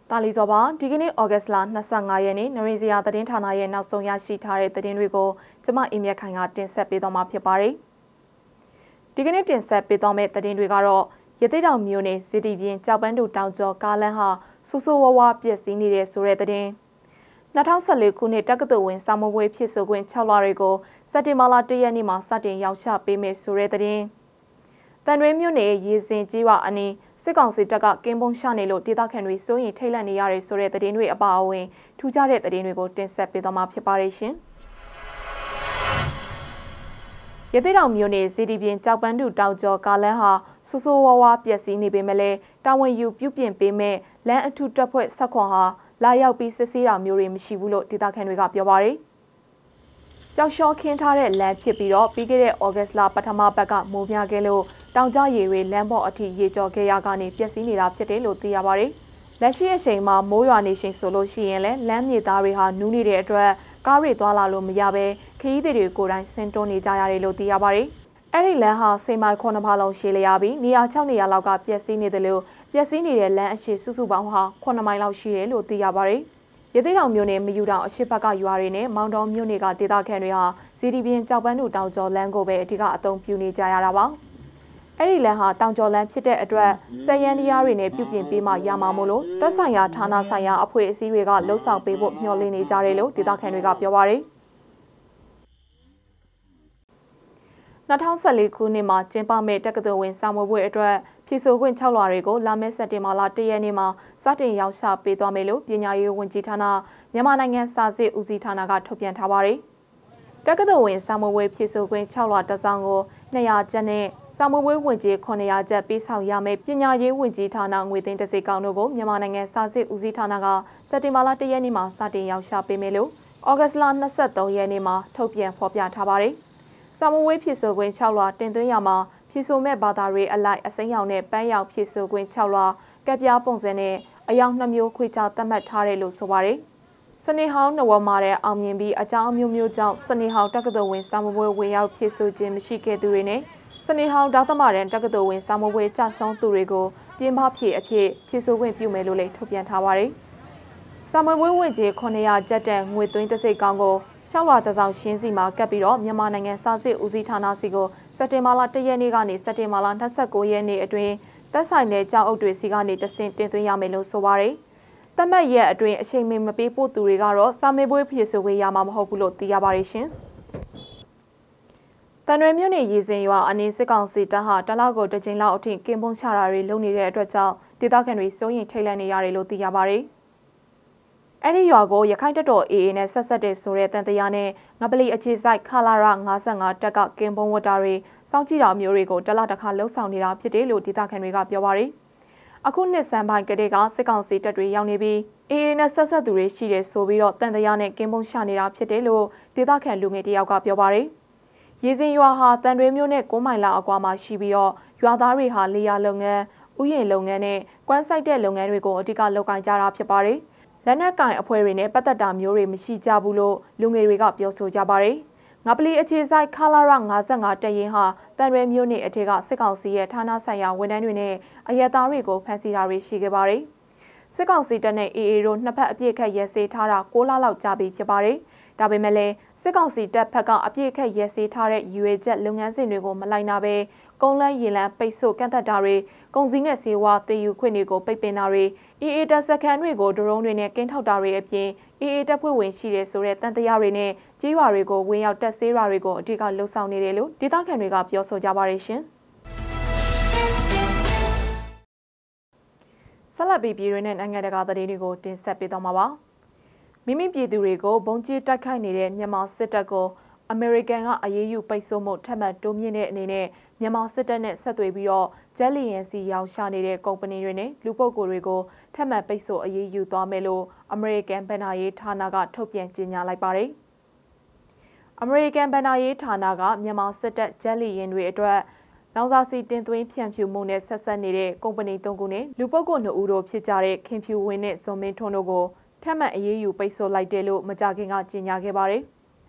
တာလီဇော်ပါဒီကနေ့ဩဂတ်စ်လ25ရက်နေ့နရင်းစရာသတင်းဌာနရဲ့နောက်ဆုံးရရှိထားတဲ့သတင်းတွေကိုကျမအင်မြတ်ခိုင်ကတင်ဆက်ပေးသွားမှာဖြစ်ပါတယ်။ဒီကနေ့တင်ဆက်ပေးသွားမယ့်သတင်းတွေကတော့ရသေးတောင်မြို့နယ်စီတီပြင်းကြောက်ပန်းတို့တောင်ကျော်ကားလန်းဟာဆူဆူဝါးဝါပြည့်စည်နေတဲ့ဆိုတဲ့သတင်း2014ခုနှစ်တက္ကသိုလ်ဝင်စာမေးပွဲဖြစ်ဆိုခွင့်6လတွေကိုစက်တင်ဘာလ1ရက်နေ့မှာစတင်ရောက်ချပေးမယ်ဆိုတဲ့သတင်းတန်ရွေးမြို့နယ်ရေစင်ကြီးဝအနီးစစ်ကောင်စီတပ်ကကင်းပုံရှာနေလို့ဒေသခံတွေစိုးရင်ထိတ်လန့်နေရတဲ့ဆိုတဲ့သတင်းတွေအပါအဝင်ထူးခြားတဲ့သတင်းတွေကိုတင်ဆက်ပေးသွားမှာဖြစ်ပါတယ်ရှင်။ရသေးတောင်မြို့နယ်စီတီပြင်းကြောက်ပန်းတူတောင်ကျော်ကားလန်းဟာဆူဆူဝါးဝါပျက်စီးနေပေမဲ့လည်းတာဝန်ယူပြုပြင်ပေးမဲ့လမ်းအထူးတပ်ဖွဲ့ဆက်ခွန်ဟာလာရောက်ပြီးစစ်ဆေးတာမျိုးတွေမရှိဘူးလို့ဒေသခံတွေကပြောပါတယ်။ကြောက်လျှောခင်းထားတဲ့လမ်းဖြစ်ပြီးတော့ပြီးခဲ့တဲ့ဩဂတ်လပထမပတ်ကမိုးများခဲ့လို့တောင်ကျရေတွေလမ်းပေါ်အထိရေကျော်ခဲ့ရကနေပျက်စီးနေတာဖြစ်တယ်လို့သိရပါတယ်။လက်ရှိအချိန်မှာမိုးရွာနေချိန်ဆိုလို့ရှိရင်လည်းလမ်းမြေသားတွေဟာနူးနေတဲ့အတွက်ကားတွေသွားလာလို့မရဘဲခရီးသည်တွေကိုယ်တိုင်ဆင်းတွန်းနေကြရတယ်လို့သိရပါတယ်။အဲ့ဒီလမ်းဟာစိန်မိုင်9ဖာလုံးရှည်လျားပြီးနေရာ6နေရာလောက်ကပျက်စီးနေတယ်လို့ပျက်စီးနေတဲ့လမ်းအရှိစုစုပေါင်းဟာ9မိုင်လောက်ရှိတယ်လို့သိရပါတယ်။ရသေးတောင်မြို့နယ်မယူတောင်အရှိဘက်ကရွာတွေနဲ့မောင်တောမြို့နယ်ကဒေသခံတွေဟာစီတီပြင်းကြောက်ပန်းတို့တောင်ကျော်လမ်းကိုပဲအဓိကအသုံးပြုနေကြရတာပါ။အဲ့ဒီလမ်းဟာတောင်ကျော်လမ်းဖြစ်တဲ့အတွက်စက်ရန်တရားတွေနဲ့ပြုပြင်ပေးမှရမှာမို့လို့သက်ဆိုင်ရာဌာနဆိုင်ရာအဖွဲ့အစည်းတွေကလှုပ်ဆောင်ပေးဖို့မျှော်လင့်နေကြတယ်လို့ဒေသခံတွေကပြောပါတယ်2014ခုနှစ်မှာကျင်းပမဲ့တက္ကသိုလ်ဝင်စာမေးပွဲအတွက်ဖြေဆိုခွင့်6လတွေကိုလာမယ့်စက်တင်ဘာလ1ရက်နေ့မှာစတင်ရောက်ချပေးသွားမယ်လို့ပညာရေးဝန်ကြီးဌာနမြန်မာနိုင်ငံစာစစ်ဦးစီးဌာနကထုတ်ပြန်ထားပါတယ်။တက္ကသိုလ်ဝင်စာမေးပွဲဖြေဆိုခွင့်6လတစ်စောင်ကို200ကျပ်နဲ့စာမေးပွဲဝင်ကြီး900ကျပ်ပေးဆောင်ရမယ့်ပညာရေးဝန်ကြီးဌာနငွေသိန်းတစ်စိတ်ကောင်တို့ကိုမြန်မာနိုင်ငံစာစစ်ဦးစီးဌာနကစက်တင်ဘာလ1ရက်နေ့မှာစတင်ရောက်ချပေးမယ်လို့ဩဂတ်လ23ရက်နေ့မှာထုတ်ပြန်ဖော်ပြထားပါတယ်။စာမေးပွဲဖြေဆိုခွင့်6လတင်သွင်းရမှာဖြေဆိုမဲ့ဘာသာရေးအလိုက်အစိမ်းရောင်နဲ့ပန်းရောင်ဖြေဆိုခွင့်6လကပ်ပြားပုံစံနဲ့အယောင်2မျိုးခွေခြားသတ်မှတ်ထားတယ်လို့ဆိုပါတယ်။စနေဟောင်းနဝမာတဲ့အောင်မြင်ပြီးအကြောင်းအမျိုးမျိုးကြောင့်စနေဟောင်းတက္ကသိုလ်ဝင်စာမေးပွဲဝင်ရောက်ဖြေဆိုခြင်းမရှိခဲ့သူတွေနဲ့စနေဟောင်းဒေါသမရန်တက္ကသိုလ်ဝင်စာမေးပွဲကြဆုံးသူတွေကိုပြင်ပဖြေအဖြစ်ဖြေဆိုခွင့်ပြုမယ်လို့လည်းထုတ်ပြန်ထားပါတယ်။စာမေးပွဲဝင်ကြီး900ကျပ်တန်ငွေသွင်းတစ်စိတ်ကောင်းကိုရှောက်လွာတစ်စောင်ရှင်းစီမှာကပ်ပြီးတော့မြန်မာနိုင်ငံစာစစ်ဦးစီးဌာနစီကိုစက်တင်ဘာလ1ရက်နေ့ကနေစက်တင်ဘာလ29ရက်နေ့အတွင်းသက်ဆိုင်တဲ့ကြောက်အုပ်တွေစီကနေတဆင့်တင်သွင်းရမယ်လို့ဆိုပါတယ်။သတ်မှတ်ရက်အတွင်းအချိန်မပေးဖို့သူတွေကတော့စာမေးပွဲဖြေဆိုခွင့်ရမှာမဟုတ်ဘူးလို့သိရပါတယ်ရှင်။တန်ရွေမြို့နယ်ရေစင်ရွာအနီးစစ်ကောင်စီတပ်ဟာတလောက်ကိုတစ်ကြိမ်လောက်အထိကင်းပုံချတာတွေလုပ်နေတဲ့အတွက်ကြောင့်ဒေသခံတွေစိုးရင်ထိတ်လန့်နေရတယ်လို့သိရပါတယ်။အဲ့ဒီရွာကိုရခိုင်တပ်တော် AA နဲ့ဆက်ဆက်တဲ့ဆိုတဲ့တန်တရားနဲ့ငပလီအခြေစိုက်ခလာရ55တက်ကကင်းပုံဝတ်တာတွေစောင့်ကြည့်တာမျိုးတွေကိုတလတစ်ခါလှုပ်ဆောင်နေတာဖြစ်တယ်လို့ဒေသခံတွေကပြောပါတယ်။အခုနှစ်စံပိုင်းကတည်းကစစ်ကောင်စီတပ်တွေရောက်နေပြီး AA နဲ့ဆက်ဆက်သူတွေရှိတယ်ဆိုပြီးတော့တန်တရားနဲ့ကင်းပုံချနေတာဖြစ်တယ်လို့ဒေသခံလူငယ်တယောက်ကပြောပါတယ်။ရေစင်ရွာဟာတန်ရွေမြို့နဲ့9မိုင်လောက်အကွာမှာရှိပြီးတော့ရွာသားတွေဟာလေယာလုပ်ငန်း၊ဥယျာဉ်လုပ်ငန်းနဲ့ကွမ်းစိုက်တဲ့လုပ်ငန်းတွေကိုအဓိကလုပ်ကိုင်ကြတာဖြစ်ပါတယ်။လက်နက်ကင်အဖွဲ့တွေနဲ့ပတ်သက်တာမျိုးတွေမရှိကြဘူးလို့လူငယ်တွေကပြောဆိုကြပါတယ်။ငပလီအခြေစိုက်ခလာရ55တပ်ရင်းဟာတန်ရွေမြို့နယ်အထက်ကစစ်ကောင်စီရဲ့ဌာနဆိုင်ရာဝန်ထမ်းတွေနဲ့အရက်သားတွေကိုဖမ်းဆီးတာတွေရှိခဲ့ပါတယ်။စစ်ကောင်စီတပ်နဲ့ AA တို့နှစ်ဖက်အပြစ်ခတ်ရဲစေးထားတာ6လလောက်ကြာပြီဖြစ်ပါတယ်။ဒါပေမဲ့လည်းစစ်ကောင်စီတပ်ဖက်ကအပြစ်ခတ်ရဲစေးထားတဲ့ရွေချက်လုပ်ငန်းစဉ်တွေကိုမလိုက်နာဘဲကုန်းလန်းရေလန်းပိတ်ဆို့ကန့်သက်တာတွေကုန်စည်နဲ့ဆေးဝါးတည်ယူခွင့်တွေကိုပိတ်ပင်တာတွေ AA တပ်စခန်းတွေကိုဒရုန်းတွေနဲ့ကင်းထောက်တာတွေအပြင် AA တပ်ဖွဲ့ဝင်ရှိတဲ့ဆိုတဲ့တန်တရားတွေနဲ့ကြေးရွာတွေကိုဝင်ရောက်တက်ဆေးရွာတွေကိုအဓိကလှုပ်ဆောင်နေတယ်လို့ဒေသခံတွေကပြောဆိုကြပါတယ်ရှင်။ဆက်လက်ပြီးပြည်တွင်းနဲ့နိုင်ငံတကာသတင်းတွေကိုတင်ဆက်ပေးသွားမှာပါ။မိမိပြည်သူတွေကိုဘုံကျစ်တိုက်ခိုက်နေတဲ့မြန်မာစစ်တပ်ကိုအမေရိကန်ကအရေးယူပိတ်ဆို့မှုထပ်မံတိုးမြင့်တဲ့အနေနဲ့မြန်မာစစ်တပ်နဲ့ဆက်သွယ်ပြီးတော့ဂျက်လီယန်စီရောင်းချနေတဲ့ကုမ္ပဏီတွေနဲ့လူပုဂ္ဂိုလ်တွေကိုထပ်မံပိတ်ဆို့အရေးယူသွားမယ်လို့အမေရိကန်ဗန်နာရေးဌာနကထုတ်ပြန်ကြေညာလိုက်ပါတယ်။အမေရိကန်ဗန်နာရေးဌာနကမြန်မာစစ်တပ်ဂျက်လီယန်တွေအတွက်လောင်စာဆီတင်သွင်းဖြန့်ဖြူးမှုနဲ့ဆက်ဆက်နေတဲ့ကုမ္ပဏီ3ခုနဲ့လူပုဂ္ဂိုလ်2ဦးတို့ဖြစ်ကြတဲ့ခင်ဖြူဝင်းနဲ့ဇွန်မင်းထွန်းတို့ကိုထပ်မံအရေးယူပိတ်ဆို့လိုက်တယ်လို့မကြာခင်ကကြေညာခဲ့ပါတယ်။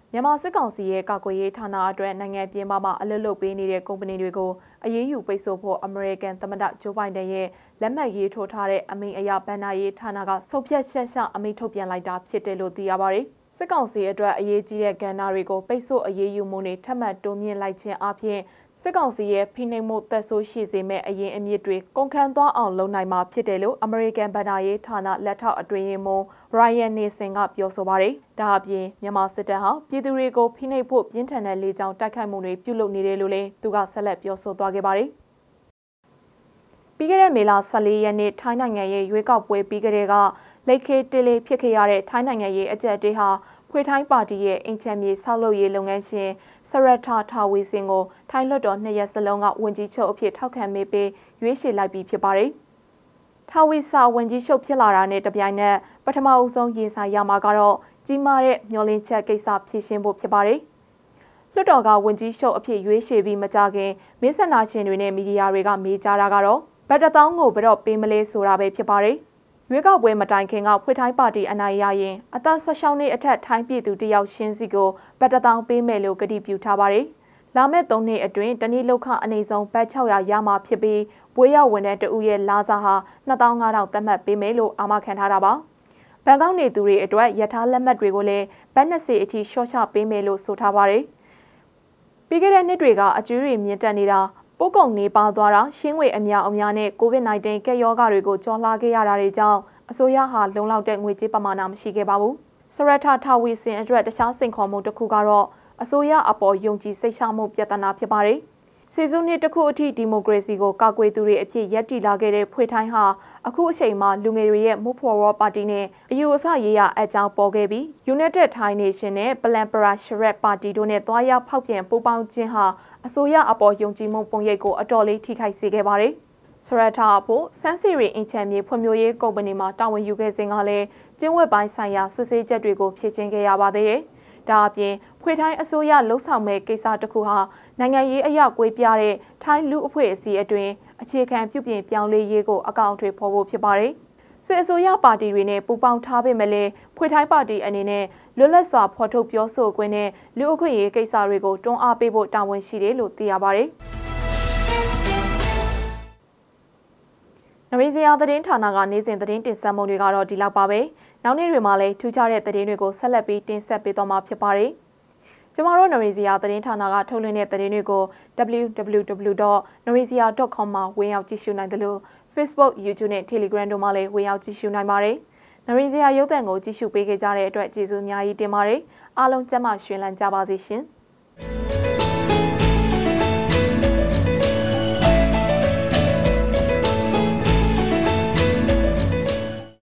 မြန်မာစစ်ကောင်စီရဲ့ကာကွယ်ရေးဌာနအတွက်နိုင်ငံပြည်ပမှာအလုပ်လုပ်ပေးနေတဲ့ကုမ္ပဏီတွေကိုအရေးယူပိတ်ဆို့ဖို့အမေရိကန်သမ္မတဂျိုးဘိုင်ဒန်ရဲ့လက်မှတ်ရေးထိုးထားတဲ့အမိန့်အရဘဏ္ဍာရေးဌာနကဆုံးဖြတ်ချက်ချအမိန့်ထုတ်ပြန်လိုက်တာဖြစ်တယ်လို့သိရပါတယ်။စစ်ကောင်စီအတွက်အရေးကြီးတဲ့ကဏ္ဍတွေကိုပိတ်ဆို့အရေးယူမှုတွေထပ်မံတိုးမြင့်လိုက်ခြင်းအပြင်စစ်ကောင်စီရဲ့ဖိနှိပ်မှုသက်ဆိုးရှိစေမဲ့အရင်အမြစ်တွေကုန်ခန်းသွားအောင်လုပ်နိုင်မှာဖြစ်တယ်လို့အမေရိကန်ဗဏ္ဍာရေးဌာနလက်ထောက်အတွင်းရေးမှူး Ryan Nielsen ကပြောဆိုပါတယ်။ဒါအပြင်မြန်မာစစ်တပ်ဟာပြည်သူတွေကိုဖိနှိပ်ဖို့ပြင်းထန်တဲ့လေကြောင်းတိုက်ခိုက်မှုတွေပြုလုပ်နေတယ်လို့လည်းသူကဆက်လက်ပြောဆိုသွားခဲ့ပါတယ်။ပြီးခဲ့တဲ့မေလ14ရက်နေ့ထိုင်းနိုင်ငံရဲ့ရွေးကောက်ပွဲပြီးကြတဲ့ကလက်ခေတေးလေးဖြစ်ခဲ့ရတဲ့ထိုင်းနိုင်ငံရဲ့အကြက်တေးဟာဖွေထိုင်းပါတီရဲ့အင်ချမ်းမြေဆောက်လုပ်ရေးလုပ်ငန်းရှင်ဆရထထာဝီစင်ကိုထိုင်းလွှတ်တော်2ရက်စလုံးကဝန်ကြီးချုပ်အဖြစ်ထောက်ခံမေးပေးရွေးချယ်လိုက်ပြီးဖြစ်ပါတယ်။ထာဝီစာဝန်ကြီးချုပ်ဖြစ်လာတာနဲ့တပြိုင်နက်ပထမအဦးဆုံးရင်ဆိုင်ရမှာကတော့ကြီးမားတဲ့မျှော်လင့်ချက်ကိစ္စဖြည့်ရှင်းဖို့ဖြစ်ပါတယ်။လွှတ်တော်ကဝန်ကြီးချုပ်အဖြစ်ရွေးချယ်ပြီးမကြခင်မင်းဆန္ဒရှင်တွေနဲ့မီဒီယာတွေကမေးကြတာကတော့ဘတ်1000ကိုဘယ်တော့ပေးမလဲဆိုတာပဲဖြစ်ပါတယ်။ရွေးကောက်ပွဲမတိုင်ခင်ကဖွေထိုင်းပါတီအနိုင်ရရင်အသက်16နှစ်အထက်ထိုင်းပြည်သူတယောက်ရှင်းစီကိုဘတ်1000ပေးမယ်လို့ကတိပြုထားပါတယ်။လာမယ့်3နှစ်အတွင်းတနည်းလောက်ခအနေဆုံးဘတ်600ရမှာဖြစ်ပြီးပွေးရောက်ဝန်ထမ်းတဦးရဲ့လာစားဟာ2500သတ်မှတ်ပေးမယ်လို့အာမခံထားတာပါ။ဘန်ကောက်နေသူတွေအတွက်ရထားလက်မှတ်တွေကိုလည်းဘတ်20အထိရှော့ချပေးမယ်လို့ဆိုထားပါတယ်။ပြီးခဲ့တဲ့နှစ်တွေကအကျိုးတွေမြင့်တက်နေတာပိုးကုံနေပါသွားတာရှင်းဝေအများနဲ့ COVID-19 ကက်ရောဂါတွေကိုကြော်လာခဲ့ရတာတွေကြောင့်အစိုးရဟာလုံလောက်တဲ့ငွေကြေးပမာဏမရှိခဲ့ပါဘူး။ဆရထထာဝီစင်အတွက်တခြားစိန်ခေါ်မှုတစ်ခုကတော့အစိုးရအပေါ်ယုံကြည်စိတ်ချမှုပြဿနာဖြစ်ပါတယ်။စီစုနှစ်တစ်ခုအထိဒီမိုကရေစီကိုကာကွယ်သူတွေအဖြစ်ရပ်တည်လာခဲ့တဲ့ဖွေထိုင်းဟာအခုအချိန်မှာလူငယ်တွေရဲ့ Move Forward Party နဲ့အယူအဆရေးရအကြောင်းပေါ်ခဲ့ပြီး United Thai Nation နဲ့ Plan Parachute Party တို့နဲ့တွားရောက်ဖောက်ပြန်ပူးပေါင်းခြင်းဟာအစိုးရအပေါ်ယုံကြည်မှုပုံရိပ်ကိုအတော်လေးထိခိုက်စေခဲ့ပါတယ်။ဆရထအဖို့စန်းစီရီအင်ချန်မြေဖွံ့ဖြိုးရေးကုမ္ပဏီမှာတာဝန်ယူခဲ့စဉ်ကလည်းကျင်းဝက်ပိုင်းဆိုင်ရာဆွဆွေးချက်တွေကိုဖြည့်ချင်းခဲ့ရပါသေးတယ်။ဒါအပြင်ဖွေထိုင်းအစိုးရလှုပ်ဆောင်မဲ့ကိစ္စတစ်ခုဟာနိုင်ငံရေးအရာကွေးပြတဲ့ထိုင်းလူအဖွဲ့အစည်းအတွင်းအခြေခံပြုပြင်ပြောင်းလဲရေးကိုအကောင့်တွေဖော်ဖို့ဖြစ်ပါတယ်။စစ်အစိုးရပါတီတွေနဲ့ပူးပေါင်းထားပေမဲ့လည်းဖွေထိုင်းပါတီအနေနဲ့လွတ်လပ်စွာဖော်ထုတ်ပြောဆိုခွင့်နဲ့လူ့အခွင့်အရေးကိစ္စတွေကိုတွန်းအားပေးဖို့တာဝန်ရှိတယ်လို့သိရပါတယ်။နဝီဇီယာသတင်းဌာနကနေ့စဉ်သတင်းတင်ဆက်မှုတွေကတော့ဒီလောက်ပါပဲ။နောက်နေ့တွေမှာလည်းထူးခြားတဲ့သတင်းတွေကိုဆက်လက်ပြီးတင်ဆက်ပေးသွားမှာဖြစ်ပါတယ်။ကျမတို့နဝီဇီယာသတင်းဌာနကထုတ်လွှင့်တဲ့သတင်းတွေကို www.narizia.com မှာဝင်ရောက်ကြည့်ရှုနိုင်တယ်လို့ Facebook, YouTube နဲ့ Telegram တို့မှာလည်းဝင်ရောက်ကြည့်ရှုနိုင်ပါတယ်။နရီဇီယာရုပ်သံကိုကြည့်ရှုပေးခဲ့ကြတဲ့အတွက်ကျေးဇူးအများကြီးတင်ပါတယ်။အားလုံးကျန်းမာရွှင်လန်းကြပါစေရှင်။